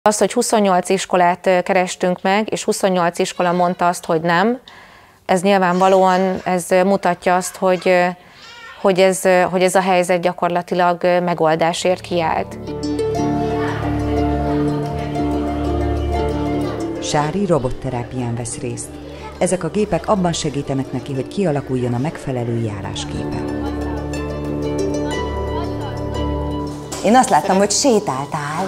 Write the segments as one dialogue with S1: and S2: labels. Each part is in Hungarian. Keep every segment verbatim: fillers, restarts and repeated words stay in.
S1: Az, hogy huszonnyolc iskolát kerestünk meg, és huszonnyolc iskola mondta azt, hogy nem, ez nyilvánvalóan ez mutatja azt, hogy, hogy, ez, hogy ez a helyzet gyakorlatilag megoldásért kiállt.
S2: Sári robotterápián vesz részt. Ezek a gépek abban segítenek neki, hogy kialakuljon a megfelelő járásképe.
S3: Én azt láttam, hogy sétáltál.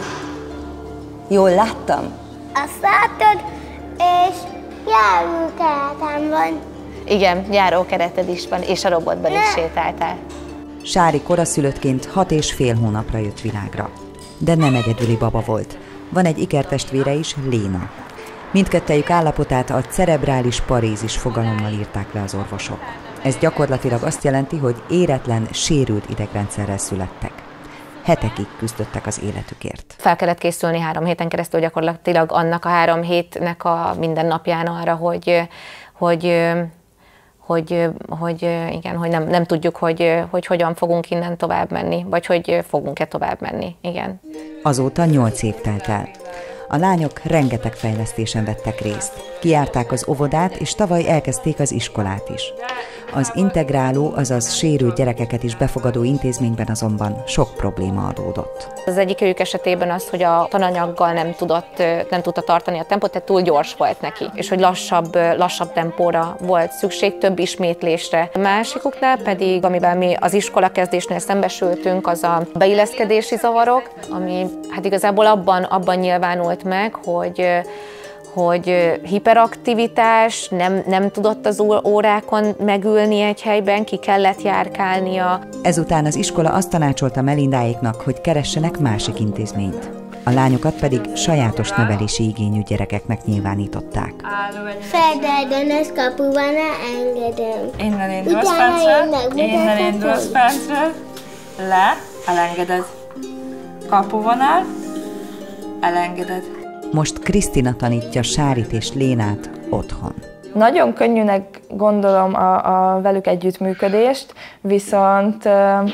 S3: Jól láttam?
S4: Azt látod, és járókeretem van.
S1: Igen, járókereted is van, és a robotban ne. is sétáltál.
S2: Sári koraszülöttként hat és fél hónapra jött világra. De nem egyedüli baba volt. Van egy ikertestvére is, Léna. Mindkettejük állapotát a cerebrális parézis fogalommal írták le az orvosok. Ez gyakorlatilag azt jelenti, hogy éretlen, sérült idegrendszerrel születtek. Hetekig küzdöttek az életükért.
S1: Fel kellett készülni három héten keresztül gyakorlatilag annak a három hétnek a minden napján arra, hogy, hogy, hogy, hogy, igen, hogy nem, nem tudjuk, hogy, hogy hogyan fogunk innen tovább menni, vagy hogy fogunk-e tovább menni. Igen.
S2: Azóta nyolc év telt el. A lányok rengeteg fejlesztésen vettek részt. Kijárták az óvodát, és tavaly elkezdték az iskolát is. Az integráló, azaz sérült gyerekeket is befogadó intézményben azonban sok probléma adódott.
S1: Az egyikük esetében az, hogy a tananyaggal nem, tudott, nem tudta tartani a tempót, tehát túl gyors volt neki, és hogy lassabb, lassabb tempóra volt szükség, több ismétlésre. A másikuknál pedig, amivel mi az iskolakezdésnél szembesültünk, az a beilleszkedési zavarok, ami hát igazából abban, abban nyilvánult meg, hogy hogy hiperaktivitás, nem, nem tudott az órákon megülni egy helyben, ki kellett járkálnia.
S2: Ezután az iskola azt tanácsolta Melindáéknak, hogy keressenek másik intézményt. A lányokat pedig sajátos nevelési igényű gyerekeknek nyilvánították.
S4: Feldálgon az kapuban engedem.
S5: Innen indulsz percre, innen indulsz percre, le, elengeded. Kapuvonal, elengeded.
S2: Most Krisztina tanítja Sárit és Lénát otthon.
S5: Nagyon könnyűnek gondolom a, a velük együttműködést, viszont,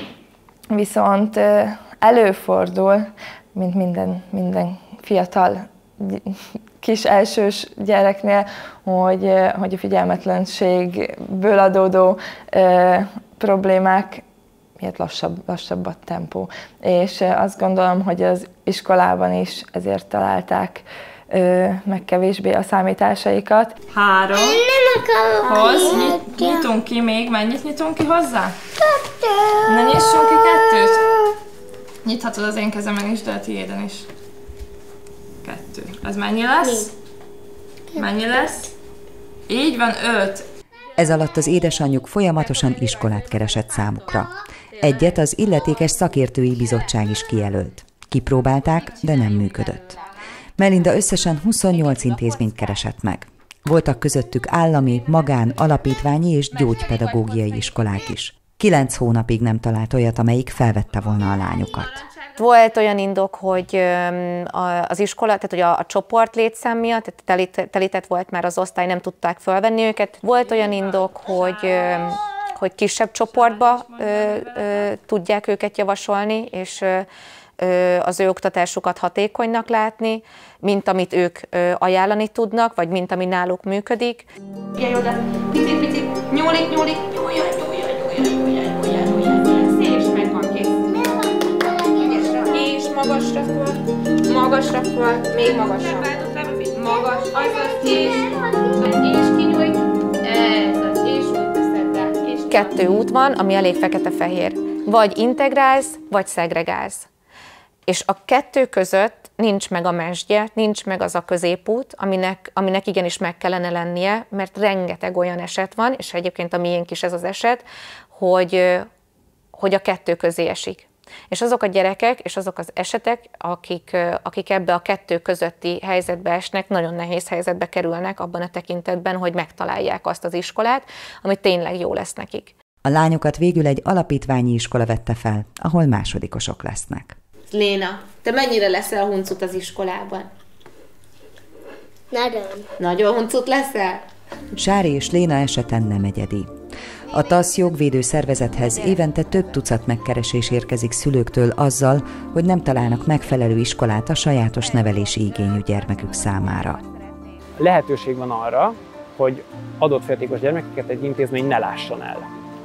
S5: viszont előfordul, mint minden, minden fiatal kis elsős gyereknél, hogy, hogy a figyelmetlenségből adódó e, problémák miért lassabb, lassabb a tempó. És azt gondolom, hogy az iskolában is ezért találták ö, meg kevésbé a számításaikat.
S4: Három. Nem akarom.
S5: Hoz, nyit, nyitunk ki még, mennyit nyitunk ki hozzá? Kettő. Na nyissunk ki kettőt. Nyithatod az én kezemen is, de a tiéden is. Kettő. Ez mennyi lesz? Mennyi lesz? Így van, öt.
S2: Ez alatt az édesanyjuk folyamatosan iskolát keresett számukra. Egyet az illetékes szakértői bizottság is kijelölt. Kipróbálták, de nem működött. Melinda összesen huszonnyolc intézményt keresett meg. Voltak közöttük állami, magán, alapítványi és gyógypedagógiai iskolák is. Kilenc hónapig nem talált olyat, amelyik felvette volna a lányokat.
S1: Volt olyan indok, hogy az iskola, tehát hogy a, a csoport létszám miatt, tehát telít, telített volt már az osztály, nem tudták fölvenni őket. Volt olyan indok, hogy, hogy kisebb csoportba ö, ö, tudják őket javasolni, és ö, az ő oktatásukat hatékonynak látni, mint amit ők ö, ajánlani tudnak, vagy mint ami náluk működik.
S6: Figyelj oda, picit, picit, nyúlik, nyúlik, nyúlja, nyúlja, nyúlja, nyúlja, nyúlja, nyúlja, szép, és meg van kész. És magasra föl, magasra föl, még magasabb. Magas, azaz, és, és kinyújt, ez az, és úgy teszed rá.
S1: Kettő út van, ami elég fekete-fehér. Vagy integrálsz, vagy szegregálsz. És a kettő között nincs meg a mesdje, nincs meg az a középút, aminek, aminek igenis meg kellene lennie, mert rengeteg olyan eset van, és egyébként a miénk is ez az eset, hogy, hogy a kettő közé esik. És azok a gyerekek, és azok az esetek, akik, akik ebbe a kettő közötti helyzetbe esnek, nagyon nehéz helyzetbe kerülnek abban a tekintetben, hogy megtalálják azt az iskolát, ami tényleg jó lesz nekik.
S2: A lányokat végül egy alapítványi iskola vette fel, ahol másodikosok lesznek.
S6: Léna, te mennyire leszel huncut az iskolában?
S4: Nagyon.
S6: Nagyon huncut leszel?
S2: Sári és Léna esete nem egyedi. A TASZ jogvédő szervezethez évente több tucat megkeresés érkezik szülőktől azzal, hogy nem találnak megfelelő iskolát a sajátos nevelési igényű gyermekük számára.
S7: Lehetőség van arra, hogy adott fogyatékos gyermekeket egy intézmény ne lásson el.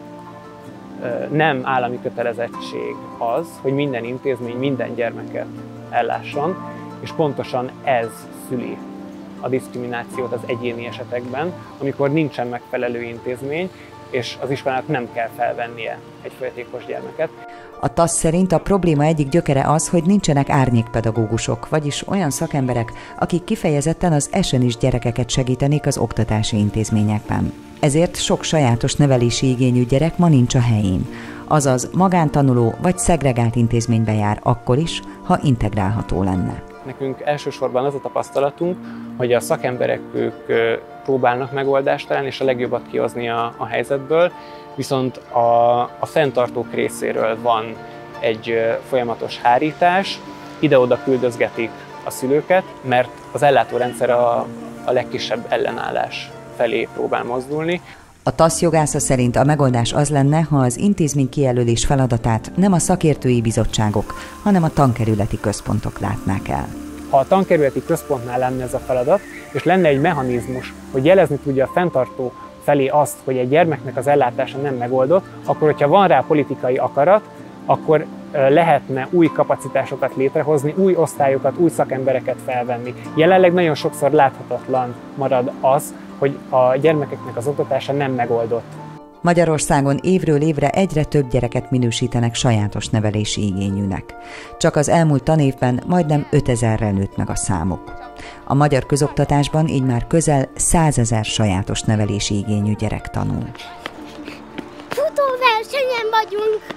S7: Nem állami kötelezettség az, hogy minden intézmény minden gyermeket ellásson, és pontosan ez szüli a diszkriminációt az egyéni esetekben, amikor nincsen megfelelő intézmény, és az iskolának nem kell felvennie egy fogyatékos gyermeket.
S2: A TASZ szerint a probléma egyik gyökere az, hogy nincsenek árnyékpedagógusok, vagyis olyan szakemberek, akik kifejezetten az esenis gyerekeket segítenék az oktatási intézményekben. Ezért sok sajátos nevelési igényű gyerek ma nincs a helyén, azaz magántanuló vagy szegregált intézménybe jár akkor is, ha integrálható lenne.
S7: Nekünk elsősorban az a tapasztalatunk, hogy a szakemberek ők próbálnak megoldást találni és a legjobbat kihozni a, a helyzetből, viszont a, a fenntartók részéről van egy folyamatos hárítás, ide-oda küldözgetik a szülőket, mert az ellátórendszer a, a legkisebb ellenállás felé próbál mozdulni.
S2: A TASZ jogásza szerint a megoldás az lenne, ha az intézmény kijelölés feladatát nem a szakértői bizottságok, hanem a tankerületi központok látnák el.
S7: Ha a tankerületi központnál lenne ez a feladat, és lenne egy mechanizmus, hogy jelezni tudja a fenntartó felé azt, hogy egy gyermeknek az ellátása nem megoldott, akkor, hogyha van rá politikai akarat, akkor lehetne új kapacitásokat létrehozni, új osztályokat, új szakembereket felvenni. Jelenleg nagyon sokszor láthatatlan marad az, hogy a gyermekeknek az oktatása nem megoldott.
S2: Magyarországon évről évre egyre több gyereket minősítenek sajátos nevelési igényűnek. Csak az elmúlt tanévben majdnem ötezerrel nőtt meg a számuk. A magyar közoktatásban így már közel százezer sajátos nevelési igényű gyerek tanul.
S4: Futóversenyen vagyunk!